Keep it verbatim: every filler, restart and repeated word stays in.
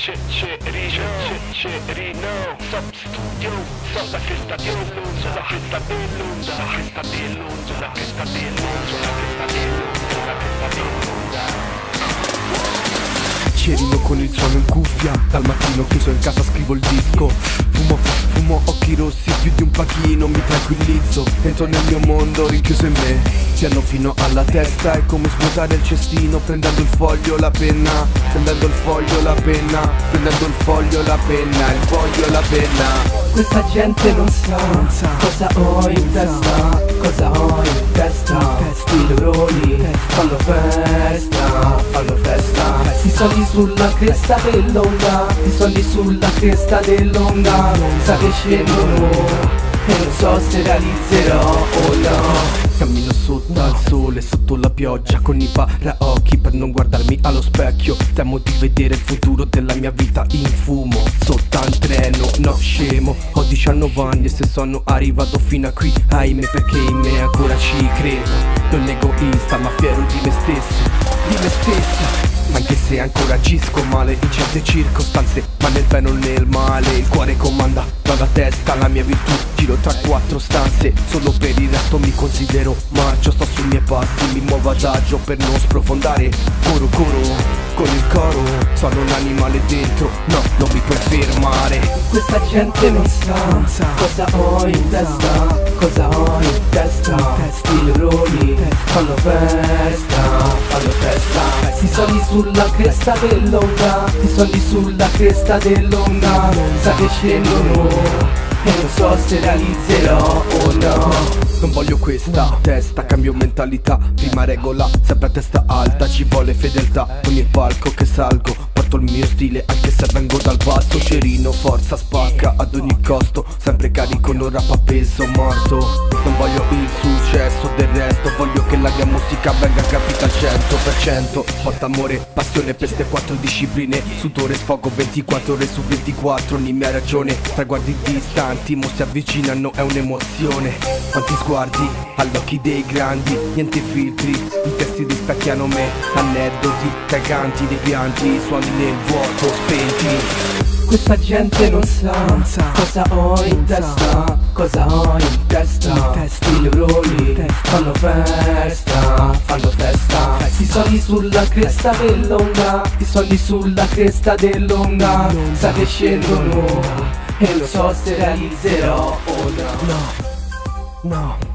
Cerino, Cerino, Sub Studio, sulla cresta dell'onda, sulla cresta dell'onda, sulla cresta dell'onda, sulla cresta dell'onda, sulla cresta dell'onda, sulla cresta dell'onda. Cerino con il suono in cuffia, dal mattino chiuso in casa scrivo il disco. Fumo, fumo, occhi rossi, più di un pachino, mi tranquillizzo. Entro nel mio mondo, rinchiuso in me. Piano fino alla testa, è come svuotare il cestino. Prendendo il foglio, la penna, prendendo il foglio, la penna, prendendo il foglio, la penna, il foglio, la penna. Questa gente non sa, non sa cosa ho in testa, cosa ho in testa. I neuroni fanno festa, fanno festa. I soldi sulla cresta dell'onda, i soldi sulla cresta dell'onda. Sa che scendono e non so se realizzerò o no. Cammino sotto al sole, sotto la pioggia, con i paraocchi per non guardarmi allo specchio. Temo di vedere il futuro della mia vita in fumo, sotto al treno, no scemo. Ho diciannove anni e se sono arrivato fino a qui, ahimè, perché in me ancora ci credo. Non egoista ma fiero di me stesso, di me stesso. Anche se ancora agisco male in certe circostanze, ma nel bene o nel male il cuore comanda, dalla testa la mia virtù. Giro tra quattro stanze, solo per il resto mi considero marcio. Sto sui miei passi, mi muovo adagio per non sprofondare. Coro coro, con il coro, sono un animale dentro, no, non mi puoi fermare. Questa gente non sa, non sa cosa ho in testa, cosa ho in testa. I neuroni fanno festa, fanno festa. I soldi sulla cresta dell'onda, i soldi sulla cresta dell'onda. Sa che scendono e non so se realizzerò o no. Non voglio questa testa, cambio mentalità. Prima regola, sempre a testa alta, ci vuole fedeltà. Ogni palco che salgo, porto il mio stile anche se vengo dal basso. Cerino, forza, spacca ad ogni costo, sempre carico, non rap a peso morto. Non voglio il successo del resto, voglio che la mia musica venga capita al cento per cento. Porta amore, passione per ste quattro discipline, sudore, sfogo ventiquattro ore su ventiquattro. Ogni mia ragione, traguardi distanti, mo si avvicinano, è un'emozione. Quanti sguardi agli occhi dei grandi, niente filtri, i testi rispecchiano me. Aneddoti, caganti, dei pianti, suoni nel vuoto spenti. Questa gente non sa, non sa cosa ho in testa, cosa ho in testa. I neuroni fanno festa, fanno festa. I soldi sulla cresta dell'onda, i soldi sulla cresta dell'onda. Sa che scendono e non so se realizzerò o no. No, no.